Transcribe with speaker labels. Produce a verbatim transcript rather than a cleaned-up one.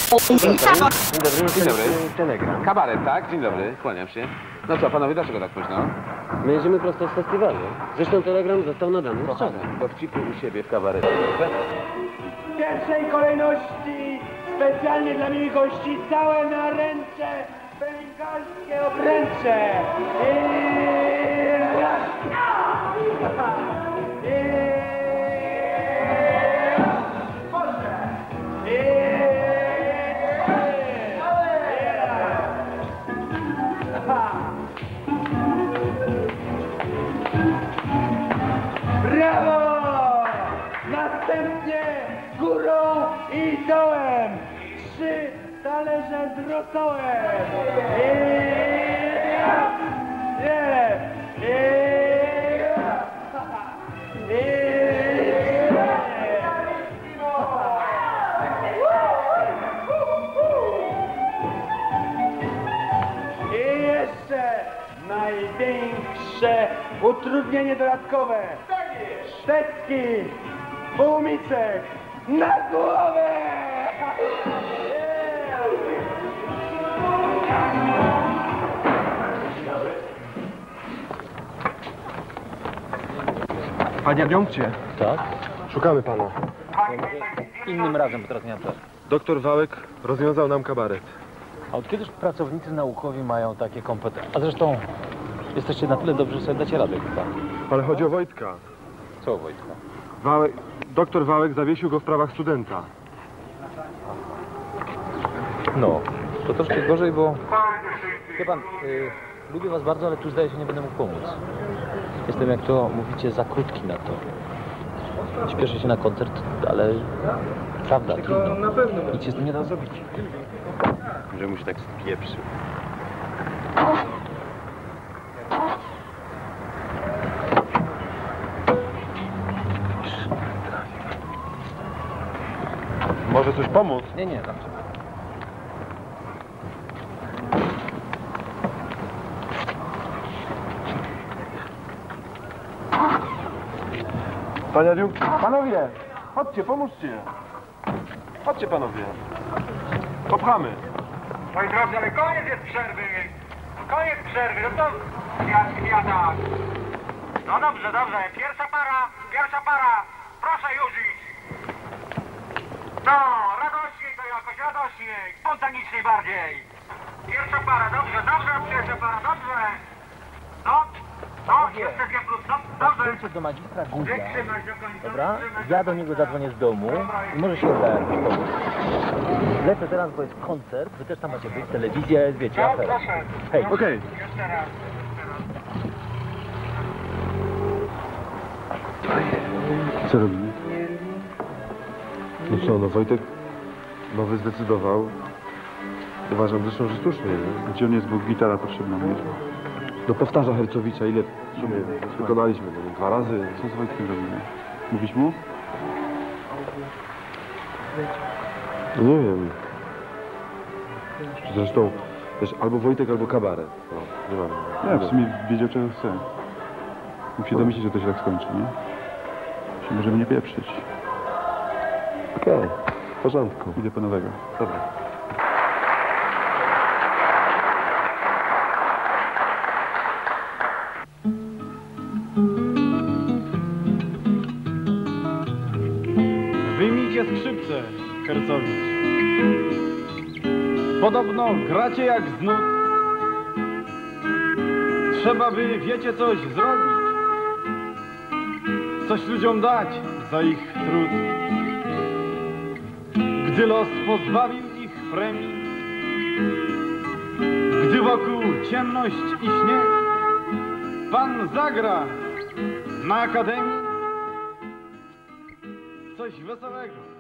Speaker 1: Dzień dobry, dzień dobry. Telegram. Kabaret, tak? Dzień dobry, kłaniam się. No co, panowie, dlaczego tak późno?
Speaker 2: My jedziemy prosto z festiwalu. Zresztą telegram został nadany wczoraj.
Speaker 1: Dowcipy u siebie w kabarecie.
Speaker 3: W pierwszej kolejności specjalnie dla miłych gości całe naręcze bengalskie obręcze. I raz. I Boże. I brawo! Następnie górą i dołem. Trzy talerze z rosołem. I nie. I I I jeszcze największe utrudnienie dodatkowe. Sztecki, półmicek na głowę!
Speaker 4: Panie adiunkcie,
Speaker 2: Tak?
Speaker 4: szukamy pana.
Speaker 2: Innym razem, bo teraz nie mam czasu.
Speaker 4: Doktor Wałek rozwiązał nam kabaret.
Speaker 2: A od kiedyż pracownicy naukowi mają takie kompetencje? A zresztą jesteście na tyle dobrzy, że sobie dacie radę chyba.
Speaker 4: Ale chodzi o Wojtka.
Speaker 2: Co, Wojtka?
Speaker 4: Wałek, doktor Wałek zawiesił go w sprawach studenta.
Speaker 2: No, to troszkę gorzej, bo... Wie pan, y, lubię was bardzo, ale tu zdaje się nie będę mógł pomóc. Jestem, jak to mówicie, za krótki na to. Śpieszę się na koncert, ale... Prawda, trudno.
Speaker 4: Na pewno.
Speaker 2: Nic się z tym nie da zrobić.
Speaker 4: Że mu się tak spieprzył. Może coś pomóc?
Speaker 2: Nie, nie, tam.
Speaker 4: Panie adiunkcie, panowie! Chodźcie, pomóżcie! Chodźcie, panowie! Popchamy!
Speaker 5: Moi drodzy, ale koniec jest przerwy! Koniec przerwy, no to ja, ja tak. No dobrze, dobrze, pierwsza para, pierwsza para, proszę już iść. No, radośniej to jakoś, radośniej, spontaniczniej bardziej. Pierwsza para, dobrze, dobrze, pierwsza para, dobrze. No, no, jeszcze dwie plus, no, dobrze.
Speaker 2: Idźcie do magistra Guzia,
Speaker 5: Wytrzymać do końca.
Speaker 2: dobra?
Speaker 5: wytrzymać
Speaker 2: Ja
Speaker 5: do
Speaker 2: do niego
Speaker 5: końca.
Speaker 2: zadzwonię z domu i może się uda jakoś pomóc. Lecę teraz, bo jest koncert, wy też tam macie być, telewizja jest, wiecie,
Speaker 5: No,
Speaker 2: afera.
Speaker 5: proszę.
Speaker 2: Hej,
Speaker 4: Okej. Okay.
Speaker 5: Jeszcze raz.
Speaker 4: Co robimy? No co, no Wojtek nowy zdecydował. Uważam zresztą, że słusznie, nie?
Speaker 6: Gdzie on jest, bo gitara potrzebna mu jest.
Speaker 4: No powtarza Hercowicza, ile w sumie wykonaliśmy, no, dwa razy.
Speaker 6: Co z Wojtkiem robimy? Mówisz mu?
Speaker 4: No nie wiem. Zresztą też albo Wojtek, albo kabaret. No, nie mam.
Speaker 6: Ja w sumie wiedział, czego chce. Mógł się domyślić, że to się tak skończy, nie? Się możemy nie pieprzyć.
Speaker 4: Okej, okay. W porządku.
Speaker 6: Idę po nowego.
Speaker 4: Dobra.
Speaker 7: Wyjmijcie skrzypce, Hercowicz. Podobno gracie jak z nut. Trzeba by, wiecie, coś zrobić. Coś ludziom dać za ich trud. Gdy los pozbawił ich premii, gdy wokół ciemność i śnieg, pan zagra na akademii coś wesołego.